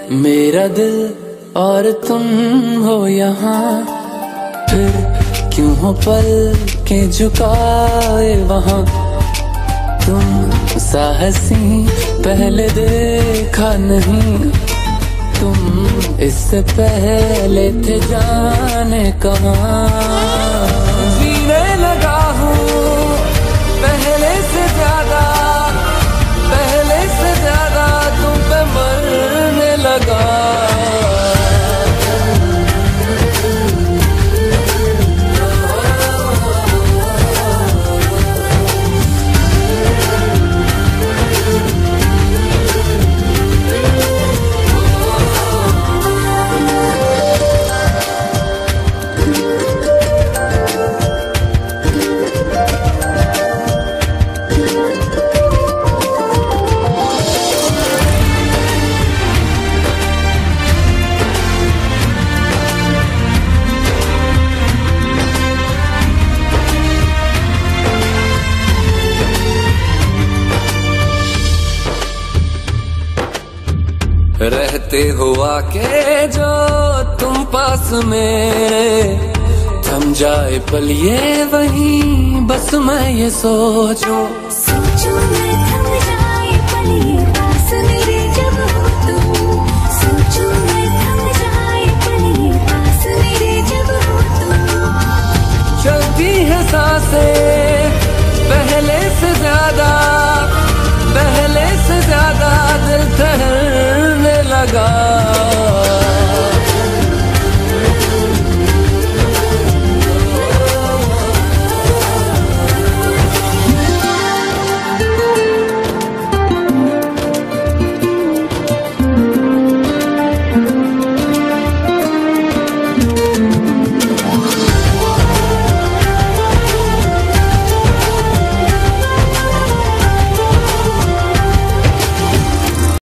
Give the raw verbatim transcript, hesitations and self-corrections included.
मेरा दिल और तुम हो यहाँ, फिर क्यों हो पल के झुकाए वहाँ। तुम साहसी पहले देखा नहीं, तुम इससे पहले थे जाने कहाँ। जीने लगा हूँ पहले से ज्यादा, पहले से ज्यादा तुम पे मरने लगा। रहते हो आके जो तुम पास मेरे, थम जाए पल ये वहीं बस मैं ये सोचूं। सोचूं मैं थम जाए पल ये पास मेरे जब हो तुम। सोचूं मैं थम जाए पल ये पास मेरे जब हो तुम। चलती है सांसें पहले से ज्यादा, पहले से ज्यादा दिल ठहरने लगा।